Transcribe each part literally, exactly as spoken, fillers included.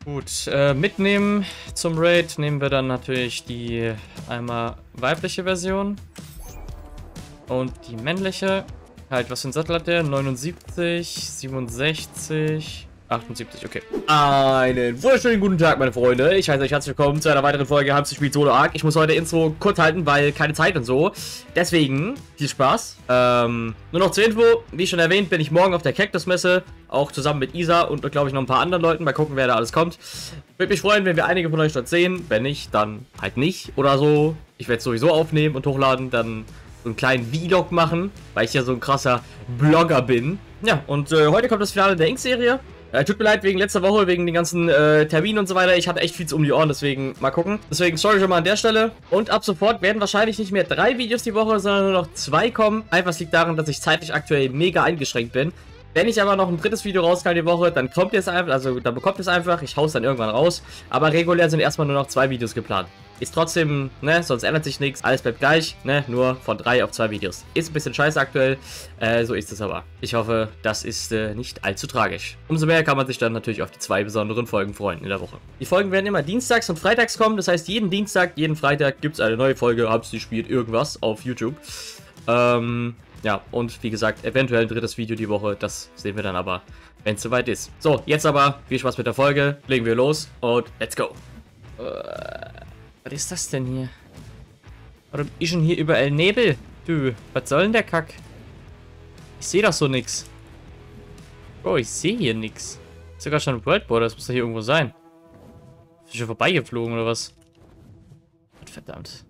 Gut, äh, mitnehmen zum Raid nehmen wir dann natürlich die einmal weibliche Version und die männliche. Halt, was für ein Sattel hat der? neunundsiebzig, siebenundsechzig, achtundsiebzig, okay. Einen wunderschönen guten Tag, meine Freunde. Ich heiße euch herzlich willkommen zu einer weiteren Folge Hamster spielt Solo Arc. Ich muss heute Intro kurz halten, weil keine Zeit und so. Deswegen, viel Spaß. Ähm, nur noch zur Info, wie schon erwähnt, bin ich morgen auf der Cactus-Messe. Auch zusammen mit Isa und, glaube ich, noch ein paar anderen Leuten. Mal gucken, wer da alles kommt. Würde mich freuen, wenn wir einige von euch dort sehen. Wenn nicht, dann halt nicht oder so. Ich werde es sowieso aufnehmen und hochladen, dann so einen kleinen Vlog machen, weil ich ja so ein krasser Blogger bin. Ja, und äh, heute kommt das Finale der Ink-Serie. Äh, tut mir leid wegen letzter Woche, wegen den ganzen äh, Terminen und so weiter. Ich hatte echt viel um die Ohren, deswegen mal gucken. Deswegen sorry schon mal an der Stelle. Und ab sofort werden wahrscheinlich nicht mehr drei Videos die Woche, sondern nur noch zwei kommen. Einfach liegt daran, dass ich zeitlich aktuell mega eingeschränkt bin. Wenn ich aber noch ein drittes Video rauskam die Woche, dann kommt es einfach, also dann bekommt es einfach, ich hau's dann irgendwann raus. Aber regulär sind erstmal nur noch zwei Videos geplant. Ist trotzdem, ne, sonst ändert sich nichts, alles bleibt gleich, ne, nur von drei auf zwei Videos. Ist ein bisschen scheiße aktuell, äh, so ist es aber. Ich hoffe, das ist äh, nicht allzu tragisch. Umso mehr kann man sich dann natürlich auf die zwei besonderen Folgen freuen in der Woche. Die Folgen werden immer dienstags und freitags kommen, das heißt jeden Dienstag, jeden Freitag gibt es eine neue Folge, Hamster spielt irgendwas auf YouTube. Ähm... Ja, und wie gesagt, eventuell ein drittes Video die Woche. Das sehen wir dann aber, wenn es soweit ist. So, jetzt aber viel Spaß mit der Folge. Legen wir los und let's go. Uh, was ist das denn hier? Warum ist denn hier überall Nebel? Du, was soll denn der Kack? Ich sehe doch so nix. Bro, ich sehe hier nix. Sogar schon ein World Border, das muss doch hier irgendwo sein. Ist schon vorbeigeflogen oder was? Verdammt.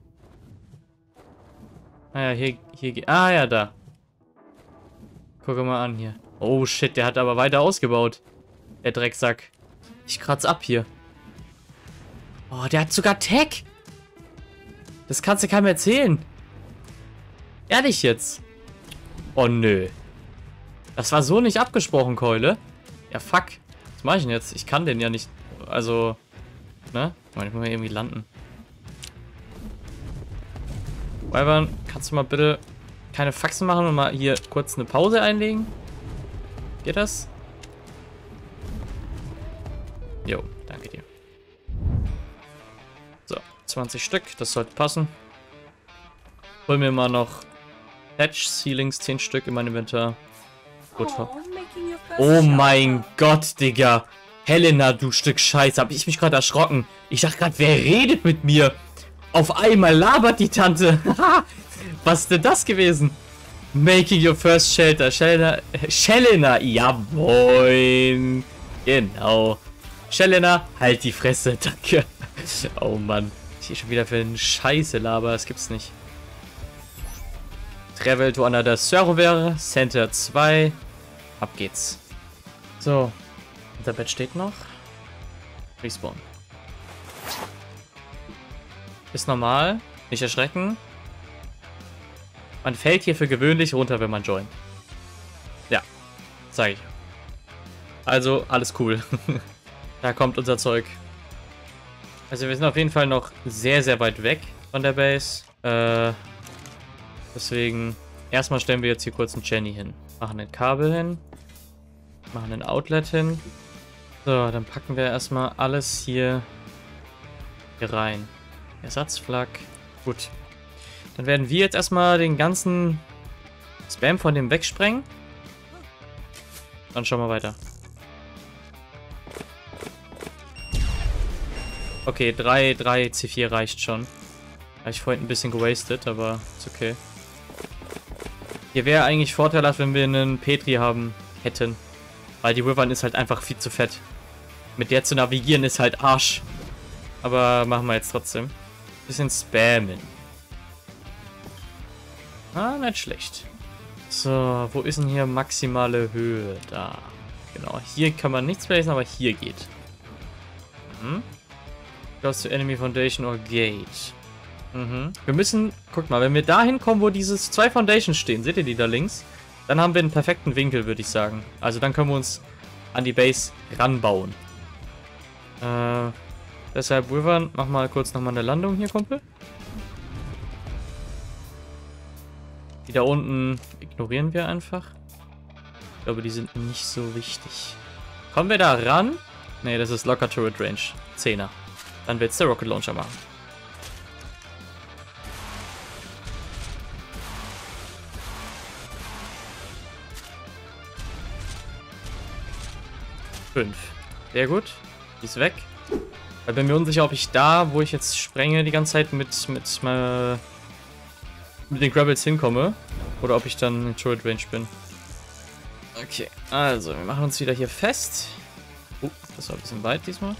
Ah ja, hier, hier geht. Ah ja, da. Guck mal an hier. Oh shit, der hat aber weiter ausgebaut. Der Drecksack. Ich kratz ab hier. Oh, der hat sogar Tech. Das kannst du keinem erzählen. Ehrlich jetzt. Oh nö. Das war so nicht abgesprochen, Keule. Ja, fuck. Was mache ich denn jetzt? Ich kann den ja nicht. Also. Ne? Ich muss mal irgendwie landen. Wyvern, kannst du mal bitte keine Faxen machen und mal hier kurz eine Pause einlegen? Geht das? Jo, danke dir. So, zwanzig Stück, das sollte passen. Hol mir mal noch Thatch Ceilings, zehn Stück in mein Inventar. Gut. Oh mein Gott, Digga. Helena, du Stück Scheiße, hab ich mich gerade erschrocken. Ich dachte gerade, wer redet mit mir? Auf einmal labert die Tante. Was ist denn das gewesen? Making your first shelter. Shelena. Shelena. Jawohl. Genau. Shelena, halt die Fresse. Danke. Oh Mann. Ich hier schon wieder für einen Scheiße laber. Das gibt's nicht. Travel to another server. Center zwei. Ab geht's. So. Unser Bett steht noch. Respawn. Ist normal. Nicht erschrecken. Man fällt hier für gewöhnlich runter, wenn man joint. Ja. Sag ich. Also, alles cool. Da kommt unser Zeug. Also, wir sind auf jeden Fall noch sehr, sehr weit weg von der Base. Äh, deswegen, erstmal stellen wir jetzt hier kurz einen Jenny hin. Machen ein Kabel hin. Machen ein Outlet hin. So, dann packen wir erstmal alles hier, hier rein. Ersatzflak. Gut. Dann werden wir jetzt erstmal den ganzen Spam von dem wegsprengen. Dann schauen wir weiter. Okay, drei, drei C vier reicht schon. Habe ich vorhin ein bisschen gewastet, aber ist okay. Hier wäre eigentlich vorteilhaft, wenn wir einen Petri haben hätten. Weil die Wyvern ist halt einfach viel zu fett. Mit der zu navigieren ist halt Arsch. Aber machen wir jetzt trotzdem. Bisschen spammen. Ah, nicht schlecht. So, wo ist denn hier maximale Höhe? Da. Genau, hier kann man nichts placen, aber hier geht. Hm? Close to Enemy Foundation or Gate. Mhm. Wir müssen, guck mal, wenn wir da hinkommen, wo diese zwei Foundations stehen, seht ihr die da links? Dann haben wir einen perfekten Winkel, würde ich sagen. Also dann können wir uns an die Base ranbauen. Äh... Deshalb, Wyvern, mach mal kurz nochmal eine Landung hier, Kumpel. Die da unten ignorieren wir einfach. Ich glaube, die sind nicht so wichtig. Kommen wir da ran? Nee, das ist locker Turret Range. Zehner. Dann wird's der Rocket Launcher machen. Fünf. Sehr gut. Die ist weg. Ich bin mir unsicher, ob ich da, wo ich jetzt sprenge, die ganze Zeit mit, mit, äh, mit den Grabbels hinkomme. Oder ob ich dann in Turret Range bin. Okay, also, wir machen uns wieder hier fest. Oh, das war ein bisschen weit diesmal.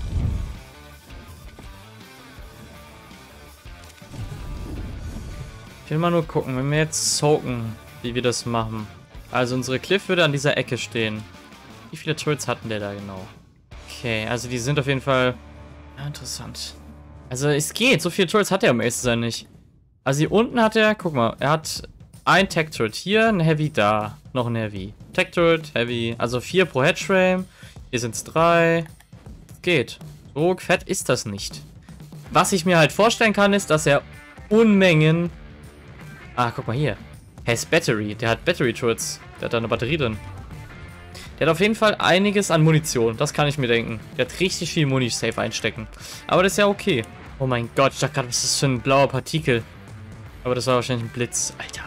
Ich will mal nur gucken, wenn wir jetzt soaken, wie wir das machen. Also, unsere Cliff würde an dieser Ecke stehen. Wie viele Turrets hatten der da genau? Okay, also die sind auf jeden Fall... Ja, interessant. Also, es geht. So viele Turrets hat er am ehesten sein nicht. Also, hier unten hat er... Guck mal, er hat ein Tech-Turret hier, ein Heavy da. Noch ein Heavy. Tech-Turret, Heavy. Also vier pro Headframe. Hier sind es drei. Geht. So fett ist das nicht. Was ich mir halt vorstellen kann, ist, dass er Unmengen... Ah, guck mal hier. Has Battery. Der hat Battery-Turrets. Der hat da eine Batterie drin. Der hat auf jeden Fall einiges an Munition. Das kann ich mir denken. Der hat richtig viel Muni safe einstecken. Aber das ist ja okay. Oh mein Gott, ich dachte gerade, was ist das für ein blauer Partikel? Aber das war wahrscheinlich ein Blitz. Alter.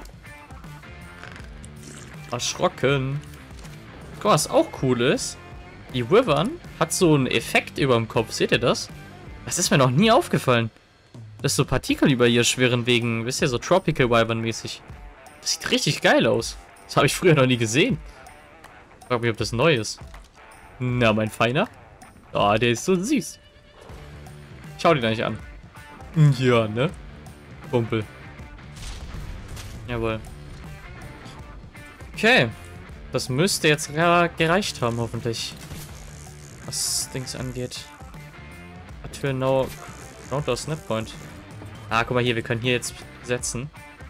Erschrocken. Guck mal, was auch cool ist. Die Wyvern hat so einen Effekt über dem Kopf. Seht ihr das? Das ist mir noch nie aufgefallen. Dass so Partikel über ihr schwirren wegen, wisst ihr, so Tropical Wyvern mäßig. Das sieht richtig geil aus. Das habe ich früher noch nie gesehen. Ich frage mich, ob das neu ist. Na, mein Feiner. Ah, oh, der ist so süß. Schau dir da nicht an. Ja, ne? Kumpel. Jawohl. Okay. Das müsste jetzt gereicht haben, hoffentlich. Was Dings angeht. Was will no... Counter Snap Point. Ah, guck mal hier, wir können hier jetzt setzen.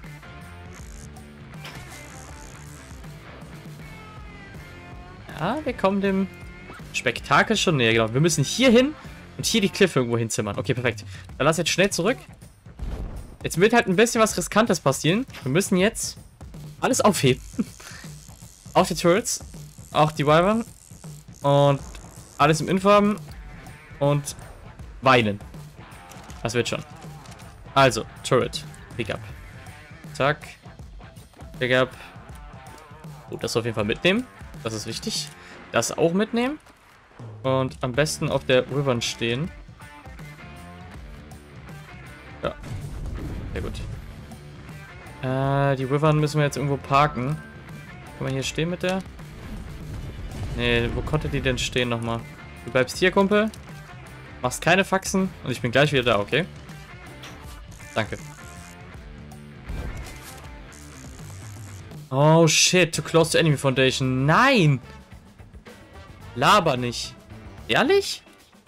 Ja, wir kommen dem Spektakel schon näher, genau. Wir müssen hier hin und hier die Cliff irgendwo hinzimmern. Okay, perfekt. Dann lass jetzt schnell zurück. Jetzt wird halt ein bisschen was Riskantes passieren. Wir müssen jetzt alles aufheben. Auch die Turrets, auch die Wyvern und alles im Info haben und weinen. Das wird schon. Also, Turret, Pickup. Zack. Pickup. Gut, das auf jeden Fall mitnehmen. Das ist wichtig. Das auch mitnehmen. Und am besten auf der Wyvern stehen. Ja. Sehr gut. Äh, die Wyvern müssen wir jetzt irgendwo parken. Kann man hier stehen mit der? Nee, wo konnte die denn stehen nochmal? Du bleibst hier, Kumpel. Machst keine Faxen und ich bin gleich wieder da, okay? Danke. Oh shit, too close to enemy foundation. Nein! Laber nicht. Ehrlich?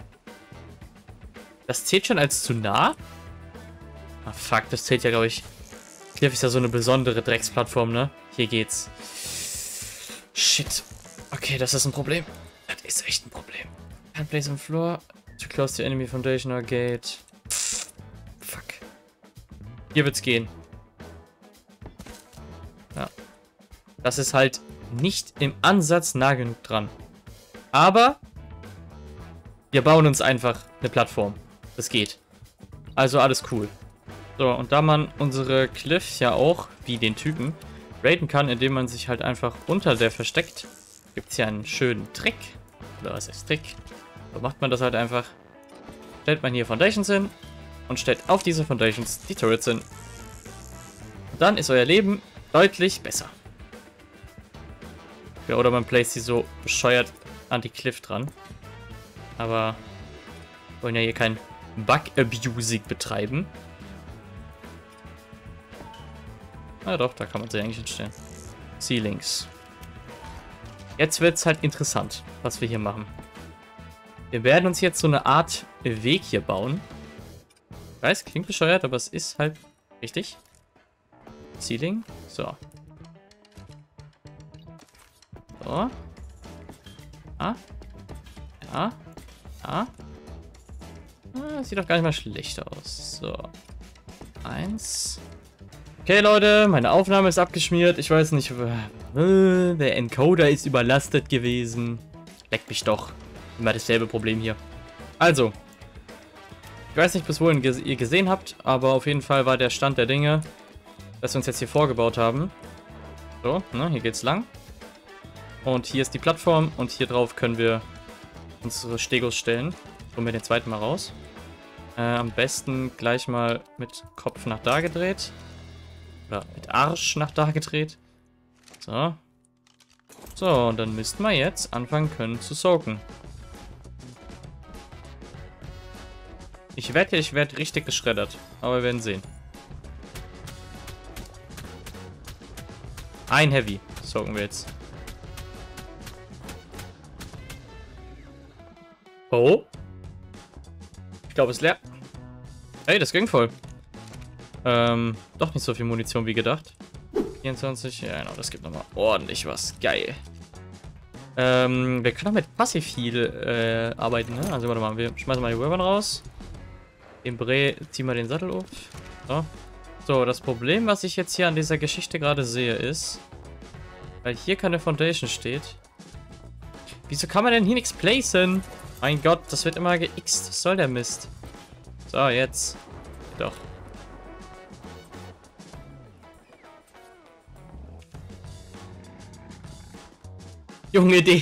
Das zählt schon als zu nah? Ah fuck, das zählt ja, glaube ich. Cliff ist ja so eine besondere Drecksplattform, ne? Hier geht's. Shit. Okay, das ist ein Problem. Das ist echt ein Problem. Can't place on floor. Too close to enemy foundation or gate. Fuck. Hier wird's gehen. Ja. Das ist halt nicht im Ansatz nah genug dran. Aber wir bauen uns einfach eine Plattform. Das geht. Also alles cool. So, und da man unsere Cliff ja auch, wie den Typen, raiden kann, indem man sich halt einfach unter der versteckt, gibt es ja einen schönen Trick. Oder was heißt Trick? So macht man das halt einfach. Stellt man hier Foundations hin und stellt auf diese Foundations die Turrets hin. Und dann ist euer Leben deutlich besser. Ja, oder man placed sie so bescheuert an die Cliff dran. Aber wir wollen ja hier kein Bug-Abusing betreiben. Ah doch, da kann man sie eigentlich hinstellen. Ceilings. Jetzt wird es halt interessant, was wir hier machen. Wir werden uns jetzt so eine Art Weg hier bauen. Ich weiß, klingt bescheuert, aber es ist halt richtig. Ceiling. So. So. Ah. Ja. Ja. Ah, sieht doch gar nicht mal schlecht aus. So. Eins. Okay, Leute, meine Aufnahme ist abgeschmiert. Ich weiß nicht, äh, der Encoder ist überlastet gewesen. Leck mich doch. Immer dasselbe Problem hier. Also. Ich weiß nicht, bis wohin ihr gesehen habt, aber auf jeden Fall war der Stand der Dinge, dass wir uns jetzt hier vorgebaut haben. So, ne, hier geht's lang. Und hier ist die Plattform und hier drauf können wir unsere Stegos stellen. Holen wir den zweiten mal raus. Äh, am besten gleich mal mit Kopf nach da gedreht. Oder mit Arsch nach da gedreht. So. So, und dann müssten wir jetzt anfangen können zu soaken. Ich wette, ich werde richtig geschreddert. Aber wir werden sehen. Ein Heavy soaken wir jetzt. Oh. Ich glaube, es ist leer. Hey, das ging voll. Ähm, doch nicht so viel Munition wie gedacht. vierundzwanzig, ja genau, das gibt nochmal ordentlich was. Geil. Ähm, wir können auch mit Passiv viel äh, arbeiten, ne? Also warte mal, wir schmeißen mal die Weapon raus. Im Bre ziehen wir den Sattel auf. So. So, das Problem, was ich jetzt hier an dieser Geschichte gerade sehe, ist, weil hier keine Foundation steht. Wieso kann man denn hier nichts placen? Mein Gott, das wird immer geixt. Was soll der Mist? So, jetzt. Doch. Junge, den.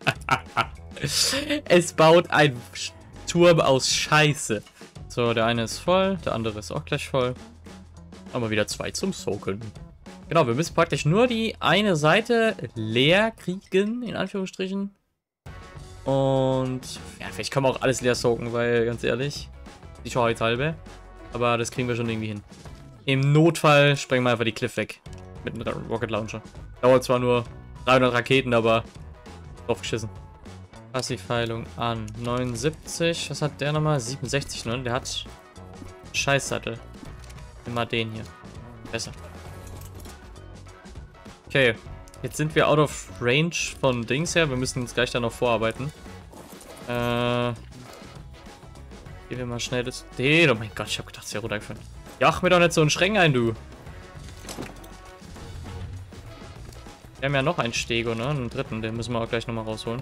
Es baut ein Turm aus Scheiße. So, der eine ist voll, der andere ist auch gleich voll. Aber wieder zwei zum Soaken. Genau, wir müssen praktisch nur die eine Seite leer kriegen, in Anführungsstrichen. Und ja, vielleicht können wir auch alles leer soaken, weil ganz ehrlich, die Schauheit halbe. Aber das kriegen wir schon irgendwie hin. Im Notfall sprengen wir einfach die Cliff weg. Mit einem Rocket Launcher. Dauert zwar nur dreihundert Raketen, aber drauf geschissen. Passivheilung an neunundsiebzig. Was hat der nochmal? siebenundsechzig, ne? Der hat Scheißsattel. Immer den hier. Besser. Okay. Jetzt sind wir out of range von Dings her. Wir müssen uns gleich da noch vorarbeiten. Äh. Gehen wir mal schnell das. Den. Oh mein Gott, ich hab gedacht, es wäre runtergefallen. Jach mir doch nicht so einen Schränk ein, du. Wir haben ja noch einen Stego, ne? Einen dritten. Den müssen wir auch gleich nochmal rausholen.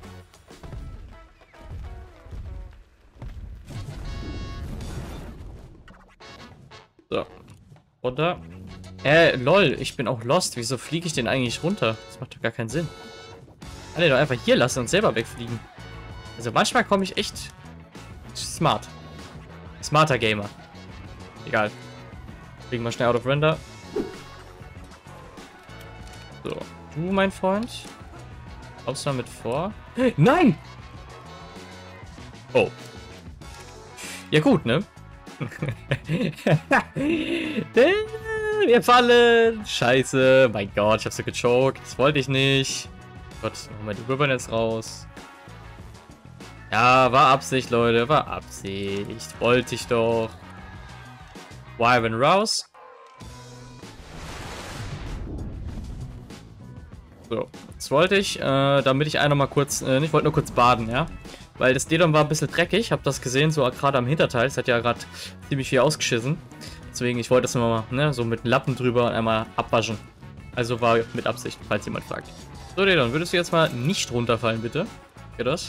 So. Runter. Äh, lol, ich bin auch lost. Wieso fliege ich denn eigentlich runter? Das macht doch gar keinen Sinn. Kann ich doch einfach hier lassen und selber wegfliegen. Also manchmal komme ich echt smart. Smarter Gamer. Egal. Fliegen wir schnell out of render. So. Du, mein Freund. Kommst du damit vor? Nein! Oh. Ja gut, ne? Wir fallen. Scheiße. Mein Gott, ich hab so gechoked. Das wollte ich nicht. Gott, machen wir die Ribbon jetzt raus. Ja, war Absicht, Leute. War Absicht. Wollte ich doch. Wyvern raus. So, das wollte ich, äh, damit ich einmal mal kurz, äh, ich wollte nur kurz baden, ja. Weil das Dedon war ein bisschen dreckig, hab das gesehen, so gerade am Hinterteil. Es hat ja gerade ziemlich viel ausgeschissen. Deswegen, ich wollte das mal, ne, so mit einem Lappen drüber einmal abwaschen. Also war mit Absicht, falls jemand fragt. So, Dedon, würdest du jetzt mal nicht runterfallen, bitte? Geht das?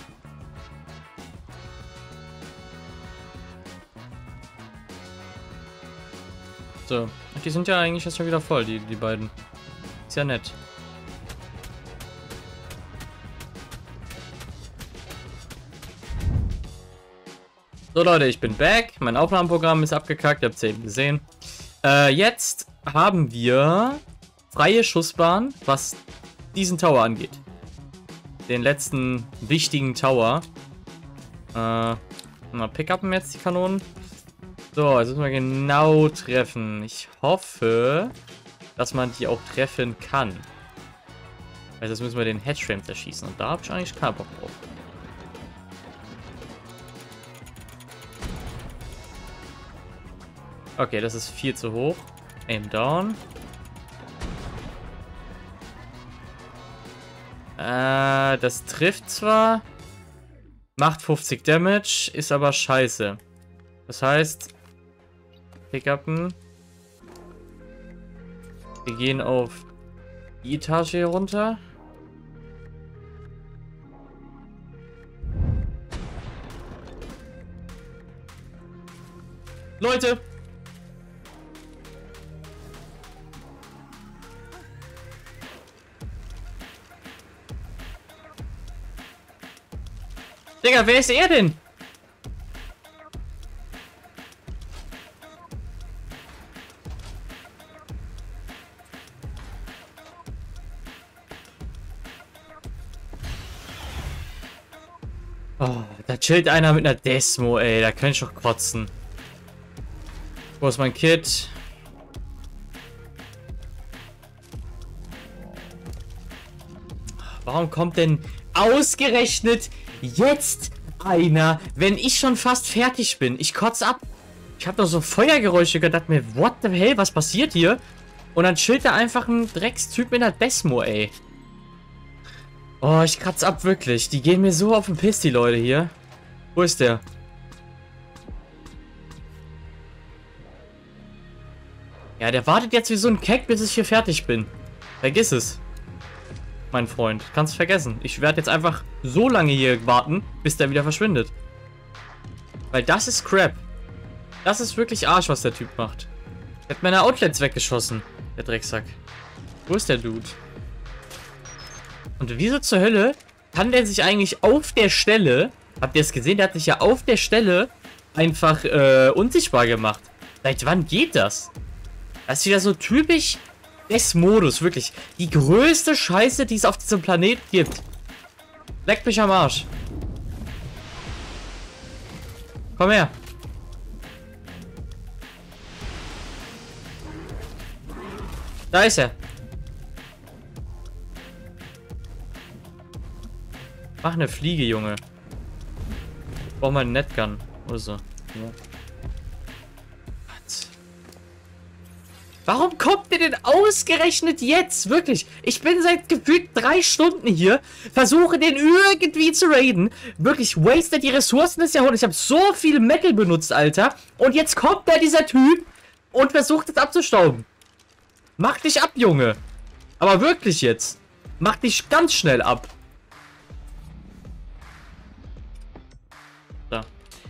So, die sind ja eigentlich jetzt schon wieder voll, die, die beiden. Ist ja nett. So Leute, ich bin back. Mein Aufnahmeprogramm ist abgekackt, ihr habt es eben gesehen. Äh, jetzt haben wir freie Schussbahn, was diesen Tower angeht. Den letzten wichtigen Tower. Äh, mal pick-upen jetzt die Kanonen. So, jetzt müssen wir genau treffen. Ich hoffe, dass man die auch treffen kann. Also jetzt müssen wir den Headstream zerschießen. Und da habe ich eigentlich keinen Bock drauf. Okay, das ist viel zu hoch. Aim down. Äh, das trifft zwar. Macht fünfzig Damage, ist aber scheiße. Das heißt, Pickupen. Wir gehen auf die Etage hier runter. Leute! Digga, wer ist er denn? Oh, da chillt einer mit einer Desmo, ey. Da kann ich doch kotzen. Wo ist mein Kit? Warum kommt denn ausgerechnet jetzt einer, wenn ich schon fast fertig bin? Ich kotze ab. Ich habe doch so Feuergeräusche gedacht mir, what the hell, was passiert hier? Und dann chillt da einfach ein Dreckstyp mit einer Desmo, ey. Oh, ich kratze ab, wirklich. Die gehen mir so auf den Piss, die Leute hier. Wo ist der? Ja, der wartet jetzt wie so ein Keck, bis ich hier fertig bin. Vergiss es. Mein Freund. Kannst vergessen. Ich werde jetzt einfach so lange hier warten, bis der wieder verschwindet. Weil das ist Crap. Das ist wirklich Arsch, was der Typ macht. Der hat meine Outlets weggeschossen. Der Drecksack. Wo ist der Dude? Und wieso zur Hölle kann der sich eigentlich auf der Stelle... Habt ihr es gesehen? Der hat sich ja auf der Stelle einfach äh, unsichtbar gemacht. Seit wann geht das? Das ist wieder so typisch des Modus, wirklich. Die größte Scheiße, die es auf diesem Planeten gibt. Leckt mich am Arsch. Komm her. Da ist er. Mach eine Fliege, Junge. Ich brauch mal einen Netgun. Oder so. Ja. Warum kommt der denn ausgerechnet jetzt? Wirklich. Ich bin seit gefühlt drei Stunden hier. Versuche den irgendwie zu raiden. Wirklich, wastet die Ressourcen des Jahrhunderts. Ich habe so viel Metal benutzt, Alter. Und jetzt kommt da dieser Typ und versucht es abzustauben. Mach dich ab, Junge. Aber wirklich jetzt. Mach dich ganz schnell ab. Da.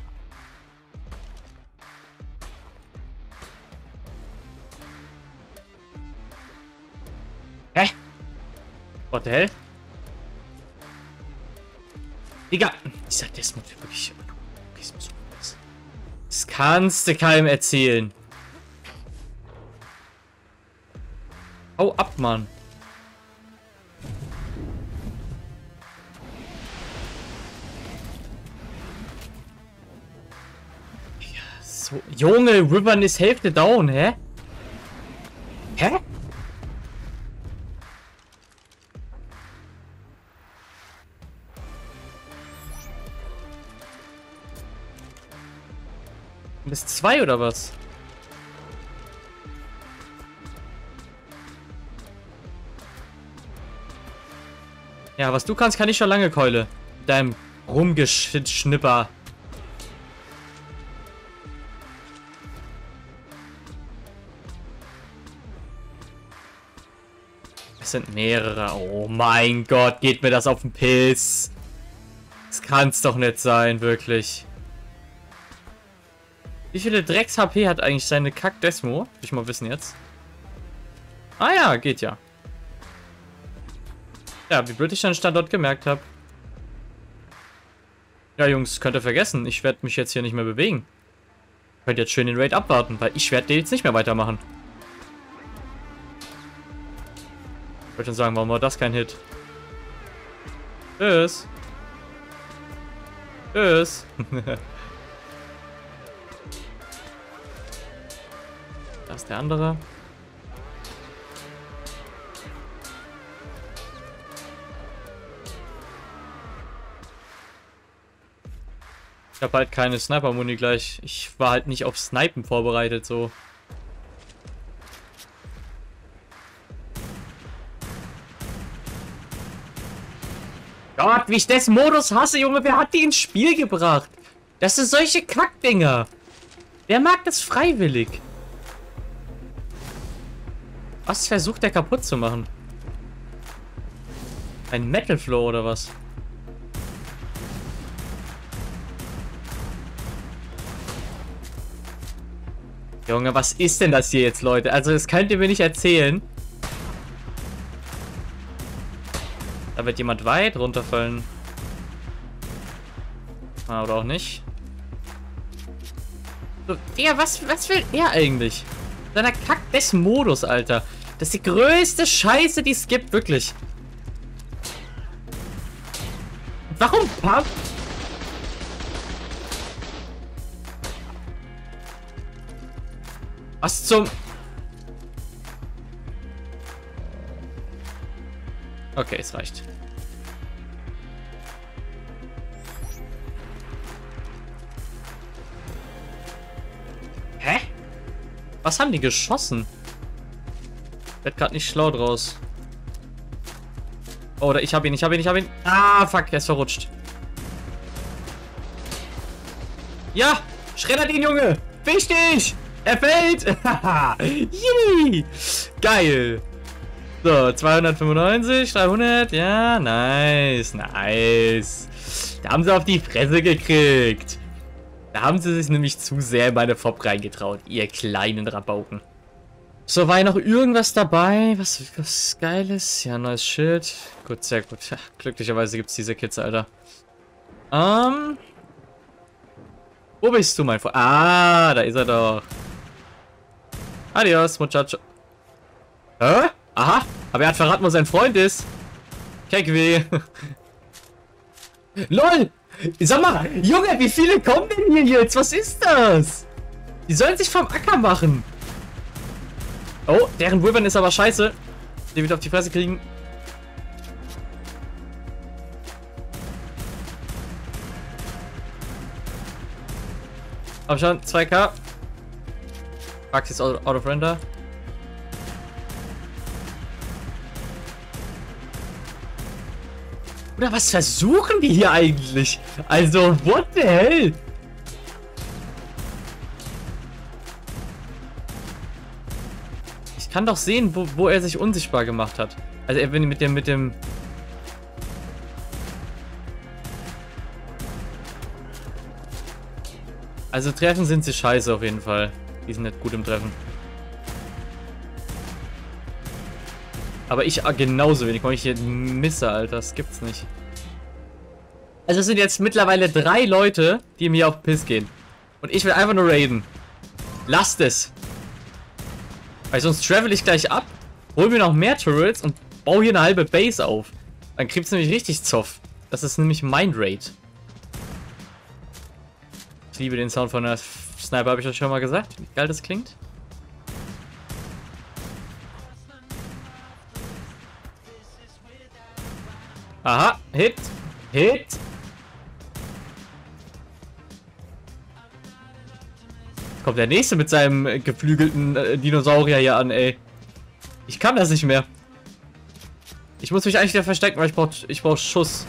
Hä? What the hell? Digga, dieser Desmond wirklich. Das kannst du keinem erzählen. Hau ab, Mann. Ja, so. Junge, Ribbon ist Hälfte down, hä? Hä? Bis zwei oder was? Ja, was du kannst, kann ich schon lange, Keule. Deinem Rumgeschnipper. Es sind mehrere. Oh mein Gott, geht mir das auf den Pilz. Das kann's doch nicht sein, wirklich. Wie viele Drecks-H P hat eigentlich seine Kack-Desmo? Will ich mal wissen jetzt. Ah ja, geht ja. Ja, wie blöd ich den Standort gemerkt habe. Ja, Jungs, könnt ihr vergessen. Ich werde mich jetzt hier nicht mehr bewegen. Könnt jetzt schön den Raid abwarten, weil ich werde den jetzt nicht mehr weitermachen. Ich wollte schon sagen, warum war das kein Hit? Tschüss. Tschüss. Da ist der andere. Ich habe halt keine Sniper-Muni gleich. Ich war halt nicht auf Snipen vorbereitet, so. Gott, wie ich des Modus hasse, Junge. Wer hat die ins Spiel gebracht? Das sind solche Kackdinger. Wer mag das freiwillig? Was versucht der kaputt zu machen? Ein Metal Flow oder was? Junge, was ist denn das hier jetzt, Leute? Also, das könnt ihr mir nicht erzählen. Da wird jemand weit runterfallen. Ah, oder auch nicht. So, Digga, was, was will er eigentlich? Seiner Kack des Modus, Alter. Das ist die größte Scheiße, die es gibt, wirklich. Warum? Was zum... Okay, es reicht. Hä? Was haben die geschossen? Werd grad nicht schlau draus. Oh, oder ich hab ihn, ich hab ihn, ich hab ihn. Ah, fuck, er ist verrutscht. Ja, schreddert ihn, Junge. Wichtig. Er fällt. Yay. Geil. So, zweihundertfünfundneunzig, dreihundert. Ja, nice, nice. Da haben sie auf die Fresse gekriegt. Da haben sie sich nämlich zu sehr in meine F O P reingetraut, ihr kleinen Rabauken. So, war ja noch irgendwas dabei? Was, was Geiles? Ja, neues Schild. Gut, sehr gut. Ja, glücklicherweise gibt es diese Kids, Alter. Ähm. Wo bist du, mein Freund? Ah, da ist er doch. Adios, Muchacho. Hä? Aha. Aber er hat verraten, wo sein Freund ist. Keckweh. LOL! Sag mal, Junge, wie viele kommen denn hier jetzt? Was ist das? Die sollen sich vom Acker machen. Oh, deren Wyvern ist aber scheiße. Die wird auf die Fresse kriegen. Aber schon, zwei K. Max ist out of render. Oder was versuchen die hier eigentlich? Also, what the hell? Ich kann doch sehen, wo, wo er sich unsichtbar gemacht hat. Also, er bin mit dem, mit dem... Also, Treffen sind sie scheiße auf jeden Fall. Die sind nicht gut im Treffen. Aber ich genauso wenig, weil ich hier misse, Alter. Das gibt's nicht. Also es sind jetzt mittlerweile drei Leute, die mir auf den Piss gehen. Und ich will einfach nur raiden. Lasst es. Weil sonst travel ich gleich ab, hol mir noch mehr Turrets und baue hier eine halbe Base auf. Dann kriegt's nämlich richtig Zoff. Das ist nämlich mein Raid. Ich liebe den Sound von der Sniper, habe ich euch schon mal gesagt. Wie geil das klingt. Aha, Hit, Hit. Kommt der nächste mit seinem äh, geflügelten äh, Dinosaurier hier an, ey. Ich kann das nicht mehr. Ich muss mich eigentlich wieder verstecken, weil ich brauche ich brauch Schuss.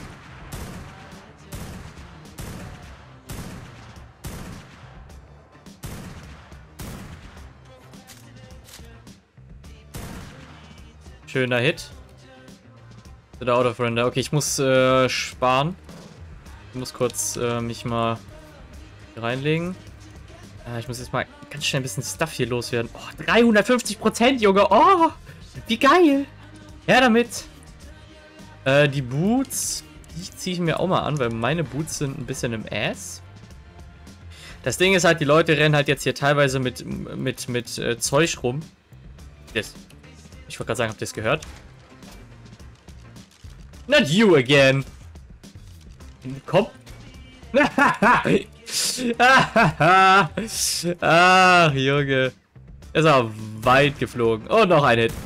Schöner Hit. Oder out of render. Okay, ich muss äh, sparen. Ich muss kurz äh, mich mal reinlegen. Äh, ich muss jetzt mal ganz schnell ein bisschen Stuff hier loswerden. Oh, dreihundertfünfzig Prozent, Junge. Oh, wie geil. Ja, damit. Äh, die Boots, die ziehe ich mir auch mal an, weil meine Boots sind ein bisschen im Ass. Das Ding ist halt, die Leute rennen halt jetzt hier teilweise mit, mit, mit äh, Zeug rum. Das, ich wollte gerade sagen, habt ihr es gehört? Not you again. Komm. Ach, Junge. Er ist auch weit geflogen. Oh, noch ein Hit.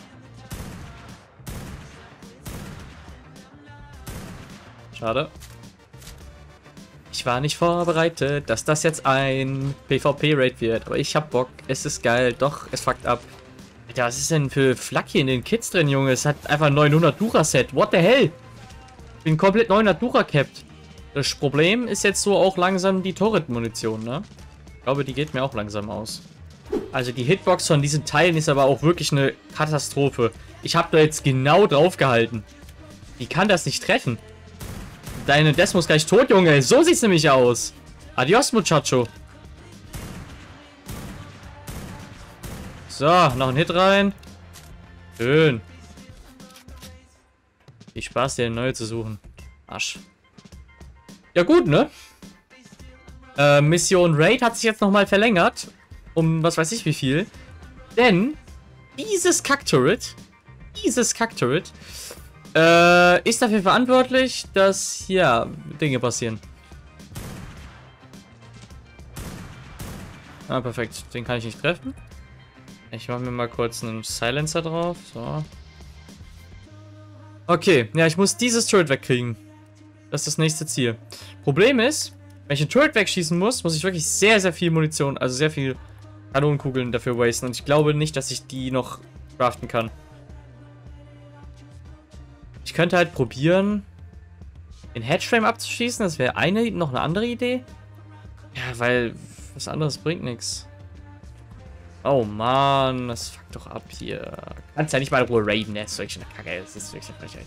Schade. Ich war nicht vorbereitet, dass das jetzt ein PvP-Raid wird. Aber ich hab Bock. Es ist geil. Doch, es fuckt ab. Alter, was ist denn für Flak hier in den Kits drin, Junge? Es hat einfach neunhundert Dura-Set. What the hell? Ich bin komplett neunhundert Dura capped. Das Problem ist jetzt so auch langsam die Turret-Munition, ne? Ich glaube, die geht mir auch langsam aus. Also die Hitbox von diesen Teilen ist aber auch wirklich eine Katastrophe. Ich habe da jetzt genau drauf gehalten. Wie kann das nicht treffen? Deine Desmo ist gleich tot, Junge. So sieht's nämlich aus. Adios, Muchacho. So, noch ein Hit rein. Schön. Viel Spaß, dir eine neue zu suchen. Arsch. Ja gut, ne? Äh, Mission Raid hat sich jetzt nochmal verlängert. Um was weiß ich wie viel. Denn dieses Kack-Turret, dieses Kack-Turret, äh, ist dafür verantwortlich, dass, ja, Dinge passieren. Ah, perfekt. Den kann ich nicht treffen. Ich mache mir mal kurz einen Silencer drauf. So. Okay, ja, ich muss dieses Turret wegkriegen. Das ist das nächste Ziel. Problem ist, wenn ich ein Turret wegschießen muss, muss ich wirklich sehr, sehr viel Munition, also sehr viel Kanonenkugeln dafür wasten. Und ich glaube nicht, dass ich die noch craften kann. Ich könnte halt probieren, den Hedgeframe abzuschießen. Das wäre eine, noch eine andere Idee. Ja, weil was anderes bringt nichts. Oh Mann, das fuckt doch ab hier. Kannst ja nicht mal Ruhe raiden, ne? Das ist wirklich eine Kacke. Das ist wirklich eine Frechheit.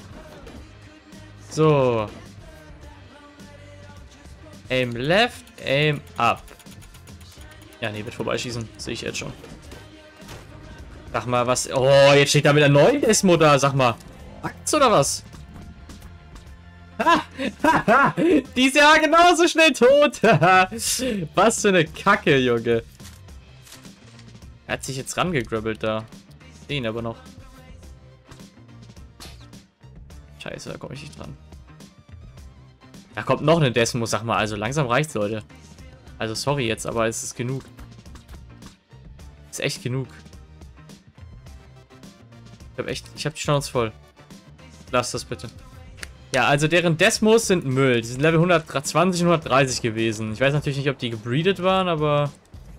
So. Aim left, aim up. Ja, nee, wird vorbeischießen. Sehe ich jetzt schon. Sag mal, was... Oh, jetzt steht da mit der neuen Desmo da. Sag mal. Akt's oder was? Ha! Die ist ja genauso schnell tot. Was für eine Kacke, Junge. Er hat sich jetzt rangegrabbelt da. Sehen aber noch. Scheiße, da komme ich nicht dran. Da kommt noch eine Desmo, sag mal. Also langsam reicht's, Leute. Also sorry jetzt, aber es ist genug. Ist echt genug. Ich hab echt, ich hab die Schnauze voll. Lass das bitte. Ja, also deren Desmos sind Müll. Die sind Level hundertzwanzig und hundertdreißig gewesen. Ich weiß natürlich nicht, ob die gebreedet waren, aber...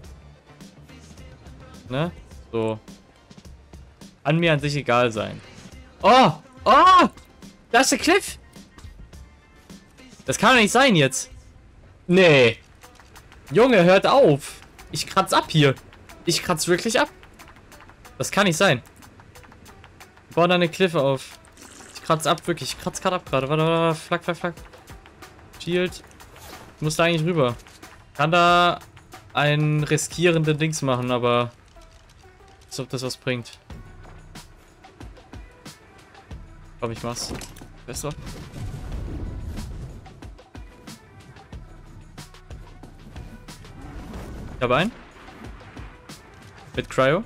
Ne? So. Kann mir an sich egal sein. Oh! Oh! Da ist der Cliff! Das kann doch nicht sein jetzt. Nee. Junge, hört auf. Ich kratz ab hier. Ich kratz wirklich ab. Das kann nicht sein. Ich baue da eine Cliff auf. Ich kratz ab, wirklich. Ich kratz gerade ab gerade. Warte, warte, warte. Flack, flack, flack. Shield. Ich muss da eigentlich rüber. Kann da ein riskierende Dings machen, aber... Als ob das was bringt. Komm, ich mach's. Besser. Ich habe einen. Mit Cryo.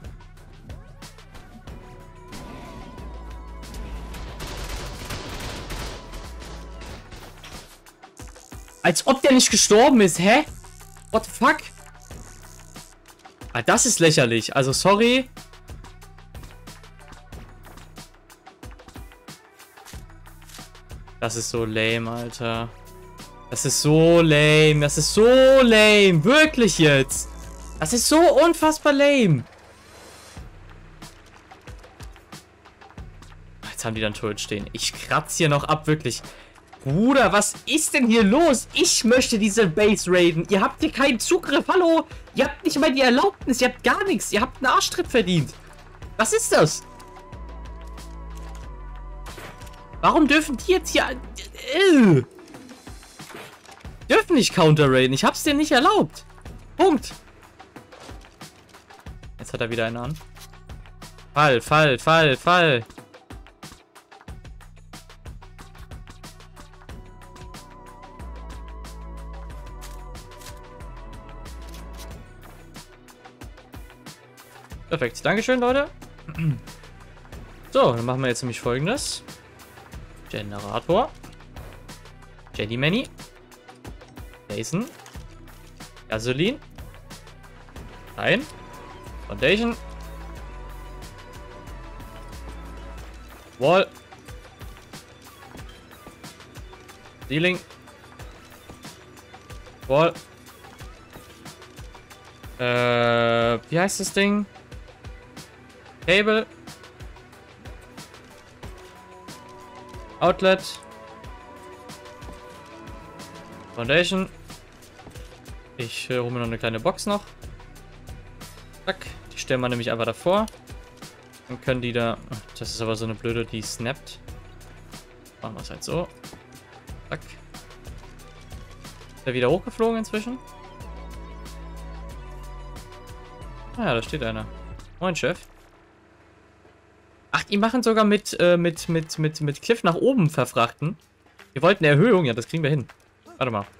Als ob der nicht gestorben ist, hä? What the fuck? Ah, das ist lächerlich. Also, sorry. Das ist so lame, Alter. Das ist so lame. Das ist so lame. Wirklich jetzt. Das ist so unfassbar lame. Jetzt haben die dann Turret stehen. Ich kratze hier noch ab, wirklich. Bruder, was ist denn hier los? Ich möchte diese Base raiden. Ihr habt hier keinen Zugriff. Hallo? Ihr habt nicht mal die Erlaubnis. Ihr habt gar nichts. Ihr habt einen Arschtritt verdient. Was ist das? Warum dürfen die jetzt hier... Äh, dürfen nicht counter-raiden. Ich hab's denen nicht erlaubt. Punkt. Jetzt hat er wieder einen an. Fall, Fall, Fall, Fall. Perfekt. Dankeschön, Leute. So, dann machen wir jetzt nämlich Folgendes. Generator. Jelly-Manny. Jason. Gasoline. Rein. Foundation. Wall. Ceiling. Wall. Äh, wie heißt das Ding? Cable. Outlet. Foundation. Ich äh, hole mir noch eine kleine Box noch. Zack. Die stellen wir nämlich einfach davor. Dann können die da... Das ist aber so eine blöde, die snappt. Machen wir es halt so. Zack. Ist er wieder hochgeflogen inzwischen? Ah ja, da steht einer. Moin, Chef. Ach, die machen sogar mit, äh, mit, mit, mit, mit Cliff nach oben verfrachten. Wir wollten eine Erhöhung. Ja, das kriegen wir hin. Warte mal.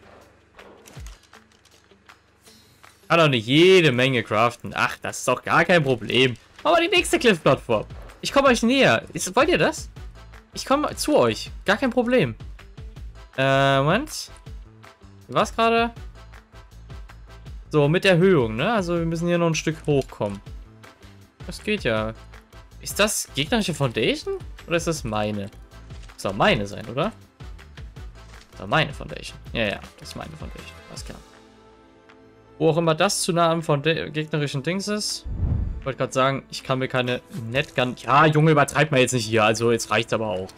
Kann doch nicht jede Menge craften. Ach, das ist doch gar kein Problem. Aber die nächste Cliff-Plattform. Ich komme euch näher. Ist, wollt ihr das? Ich komme zu euch. Gar kein Problem. Äh, Moment. Wie war's gerade? So, mit Erhöhung, ne? Also wir müssen hier noch ein Stück hochkommen. Das geht ja. Ist das gegnerische Foundation? Oder ist das meine? Das soll meine sein, oder? Das soll meine Foundation. Ja, ja, das ist meine Foundation. Alles klar. Wo auch immer das zu nah am von gegnerischen Dings ist. Ich wollte gerade sagen, ich kann mir keine Netgun... Ja, Junge, übertreibt mal jetzt nicht hier. Also, jetzt reicht's aber auch.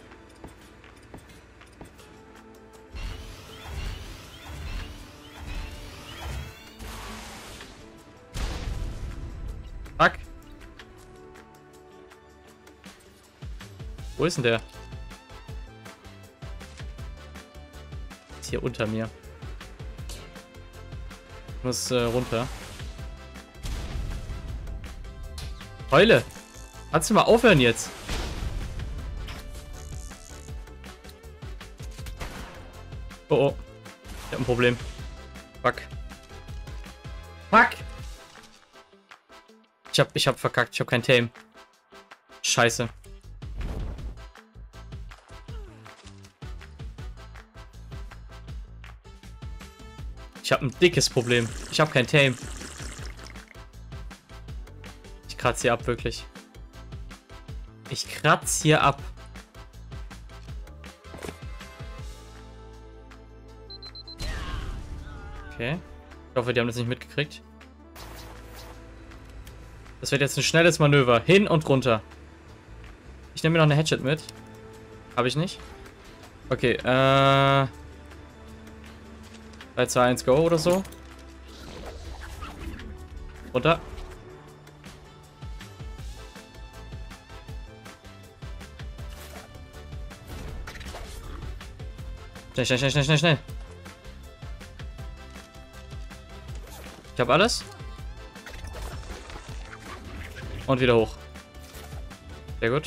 Fuck. Wo ist denn der? Ist hier unter mir. Ich muss äh, runter. Heule! Kannst du mal aufhören jetzt? Oh oh. Ich hab ein Problem. Fuck. Fuck! Ich hab, ich hab verkackt. Ich hab kein Tame. Scheiße. Ich habe ein dickes Problem. Ich habe kein Tame. Ich kratze hier ab, wirklich. Ich kratze hier ab. Okay. Ich hoffe, die haben das nicht mitgekriegt. Das wird jetzt ein schnelles Manöver. Hin und runter. Ich nehme mir noch eine Hatchet mit. Habe ich nicht. Okay, äh... drei, zwei, eins, go oder so. Runter. Schnell, schnell, schnell, schnell, schnell, schnell. Ich habe alles. Und wieder hoch. Sehr gut.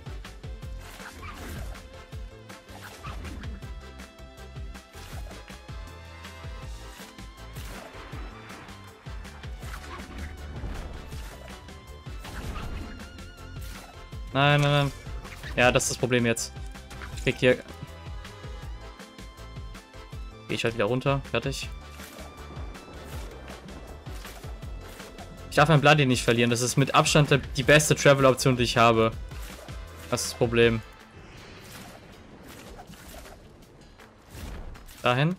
Nein, nein, nein. Ja, das ist das Problem jetzt. Ich krieg hier... Geh ich halt wieder runter. Fertig. Ich darf mein Bloody nicht verlieren. Das ist mit Abstand die beste Travel-Option, die ich habe. Das ist das Problem. Dahin.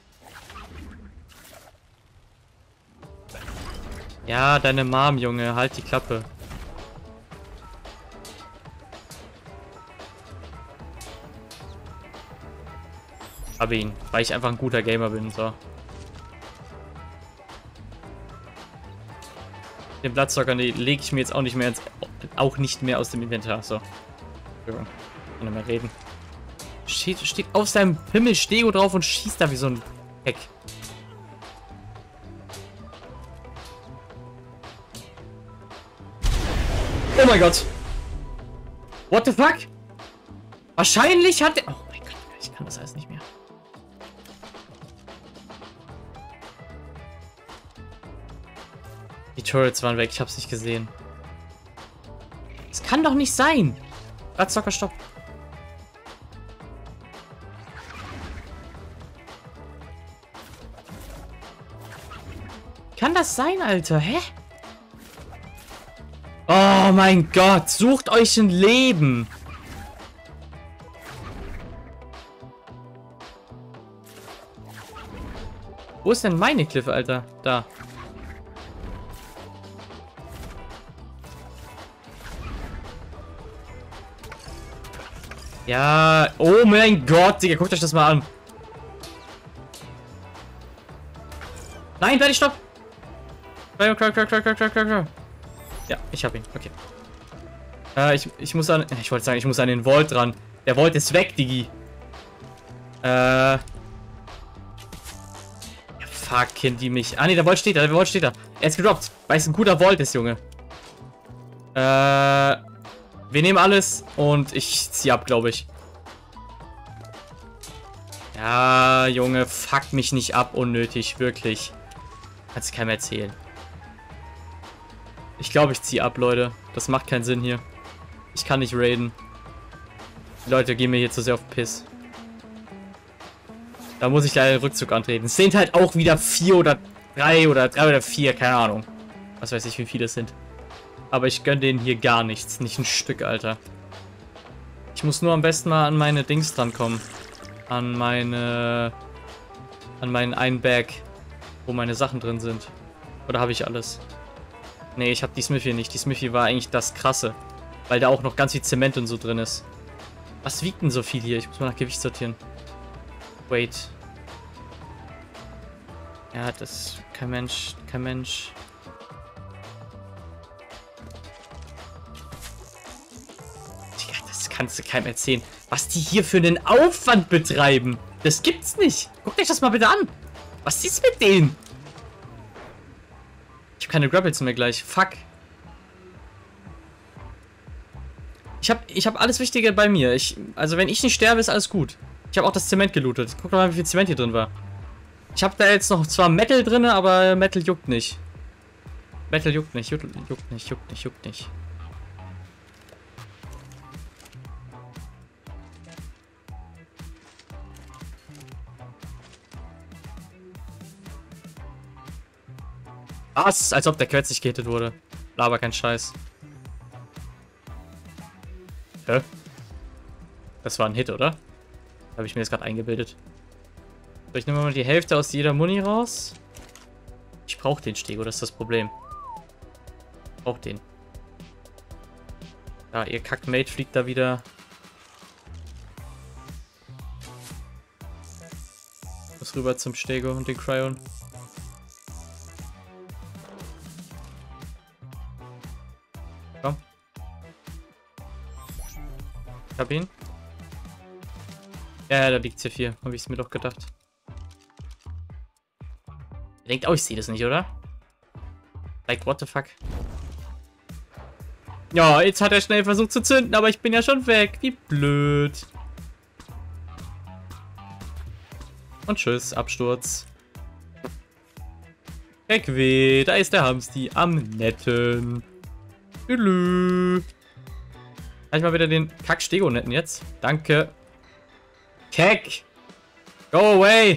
Ja, deine Mom, Junge. Halt die Klappe. Habe ihn, weil ich einfach ein guter Gamer bin. So. Den Bloodsucker lege ich mir jetzt auch nicht mehr ins, auch nicht mehr aus dem Inventar. So. Entschuldigung. Kann nicht mehr reden. Steht, steht auf seinem Himmel Stego drauf und schießt da wie so ein Heck. Oh mein Gott. What the fuck? Wahrscheinlich hat er... Oh mein Gott, ich kann das alles nicht mehr. Die Turrets waren weg, ich hab's nicht gesehen. Das kann doch nicht sein. Bloodsucker, stopp. Kann das sein, Alter? Hä? Oh mein Gott, sucht euch ein Leben. Wo ist denn meine Cliff, Alter? Da. Ja, oh mein Gott, Digga, guckt euch das mal an. Nein, werde ich stopp. Ja, ich hab ihn, okay. Äh, ich, ich muss an, ich wollte sagen, ich muss an den Vault dran. Der Vault ist weg, Digi. Äh. Ja, fucken die mich. Ah, ne, der Volt steht da, der Volt steht da. Er ist gedroppt, weil es ein guter Volt ist, Junge. Äh, wir nehmen alles und ich ziehe ab, glaube ich. Ja, Junge, fuck mich nicht ab, unnötig, wirklich. Kannst du keinem erzählen. Ich glaube, ich ziehe ab, Leute. Das macht keinen Sinn hier. Ich kann nicht raiden. Die Leute gehen mir hier zu sehr auf den Piss. Da muss ich leider den Rückzug antreten. Es sind halt auch wieder vier oder drei oder drei oder vier, keine Ahnung. Was weiß ich, wie viele es sind. Aber ich gönne denen hier gar nichts. Nicht ein Stück, Alter. Ich muss nur am besten mal an meine Dings drankommen. An meine... An meinen einen Bag, wo meine Sachen drin sind. Oder habe ich alles? Nee, ich habe die Smithy nicht. Die Smithy war eigentlich das Krasse. Weil da auch noch ganz viel Zement und so drin ist. Was wiegt denn so viel hier? Ich muss mal nach Gewicht sortieren. Wait. Ja, das... Kein Mensch. Kein Mensch. Digga, das kannst du keinem erzählen. Was die hier für einen Aufwand betreiben. Das gibt's nicht. Guckt euch das mal bitte an. Was ist mit denen? Ich habe keine Grapples mehr gleich. Fuck. Ich habe ich hab alles Wichtige bei mir. Ich, also wenn ich nicht sterbe, ist alles gut. Ich habe auch das Zement gelootet. Guck mal, wie viel Zement hier drin war. Ich habe da jetzt noch zwar Metal drin, aber Metal juckt nicht. Metal juckt nicht, juckt, juckt nicht, juckt nicht, juckt nicht. Was? Als ob der Quetz nicht gehittet wurde. Laber kein Scheiß. Hä? Das war ein Hit, oder? Habe ich mir jetzt gerade eingebildet. So, ich nehme mal die Hälfte aus jeder Muni raus. Ich brauche den Stego, das ist das Problem. Ich brauche den. Ja, ihr Kack-Mate fliegt da wieder. Ich muss rüber zum Stego und den Cryon. Komm. Ich hab ihn. Ja, da liegt C vier. Habe ich es mir doch gedacht. Ihr denkt auch, ich sehe das nicht, oder? Like, what the fuck? Ja, jetzt hat er schnell versucht zu zünden, aber ich bin ja schon weg. Wie blöd. Und tschüss, Absturz. Heck weh, da ist der Hamsti am Netten. Tschüss. Kann ich mal wieder den Kack-Stego netten jetzt? Danke. Keck! Go away!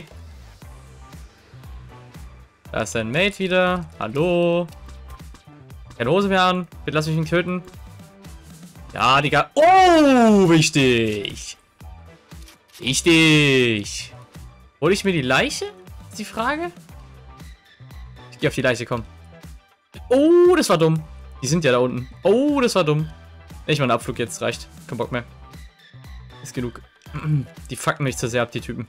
Da ist sein Mate wieder. Hallo. Keine Hose mehr an. Bitte lass mich ihn töten. Ja, Digga. Oh, wichtig. Wichtig. Hol ich mir die Leiche? Ist die Frage? Ich gehe auf die Leiche, komm. Oh, das war dumm. Die sind ja da unten. Oh, das war dumm. Nicht mal ein Abflug jetzt, reicht. Kein Bock mehr. Ist genug. Die fucken mich zu sehr ab, die Typen.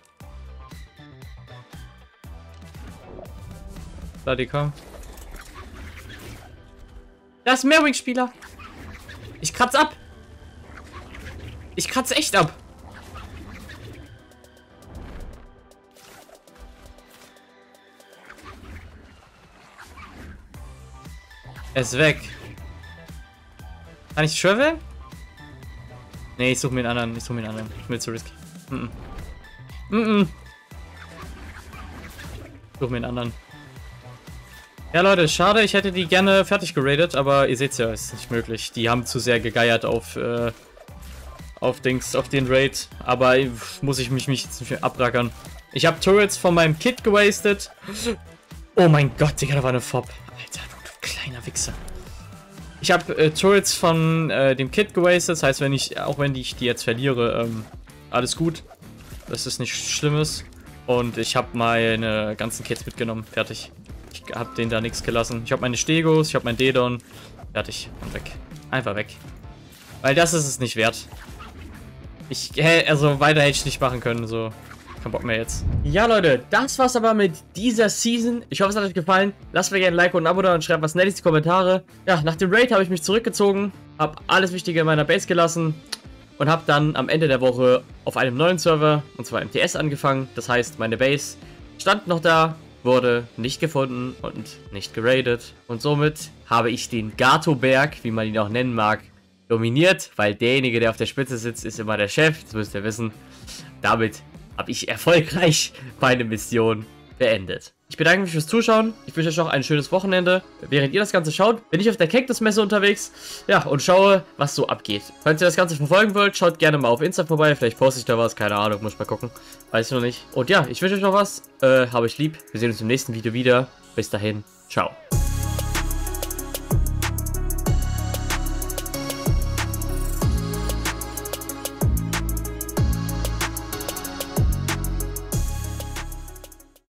Da, die kommen. Das ist ein Mehrwing-Spieler. Ich kratze ab. Ich kratze echt ab. Er ist weg. Kann ich traveln? Nee, ich suche mir einen anderen. Ich suche mir einen anderen. Ich bin zu risky. Mm -mm. Mm -mm. Ich suche mir einen anderen. Ja, Leute, schade. Ich hätte die gerne fertig geradet, aber ihr seht ja, ist nicht möglich. Die haben zu sehr gegeiert auf, äh, auf Dings, auf den Raid. Aber muss ich mich, mich jetzt nicht abrackern. Ich habe Turrets von meinem Kit gewastet. Oh mein Gott, Digga, da war eine Fob. Alter, du kleiner Wichser. Ich habe äh, Turrets von äh, dem Kit gewastet. Das heißt, wenn ich, auch wenn ich die jetzt verliere, ähm, alles gut. Das ist nichts Schlimmes. Und ich habe meine ganzen Kits mitgenommen. Fertig. Ich habe denen da nichts gelassen. Ich habe meine Stegos, ich habe mein Dedon. Fertig. Und weg. Einfach weg. Weil das ist es nicht wert. Ich, also weiter hätte ich nicht machen können, so. Kein Bock mehr jetzt. Ja, Leute, das war's aber mit dieser Season. Ich hoffe, es hat euch gefallen. Lasst mir gerne ein Like und ein Abo da und schreibt was Nettes in die Kommentare. Ja, nach dem Raid habe ich mich zurückgezogen, habe alles Wichtige in meiner Base gelassen und habe dann am Ende der Woche auf einem neuen Server, und zwar M T S, angefangen. Das heißt, meine Base stand noch da, wurde nicht gefunden und nicht geradet. Und somit habe ich den Gato-Berg, wie man ihn auch nennen mag, dominiert, weil derjenige, der auf der Spitze sitzt, ist immer der Chef. Das müsst ihr wissen. Damit habe ich erfolgreich meine Mission beendet. Ich bedanke mich fürs Zuschauen. Ich wünsche euch noch ein schönes Wochenende. Während ihr das Ganze schaut, bin ich auf der Cactus-Messe unterwegs. Ja, und schaue, was so abgeht. Falls ihr das Ganze verfolgen wollt, schaut gerne mal auf Insta vorbei. Vielleicht poste ich da was. Keine Ahnung, muss ich mal gucken. Weiß ich noch nicht. Und ja, ich wünsche euch noch was. Äh, habe ich lieb. Wir sehen uns im nächsten Video wieder. Bis dahin. Ciao.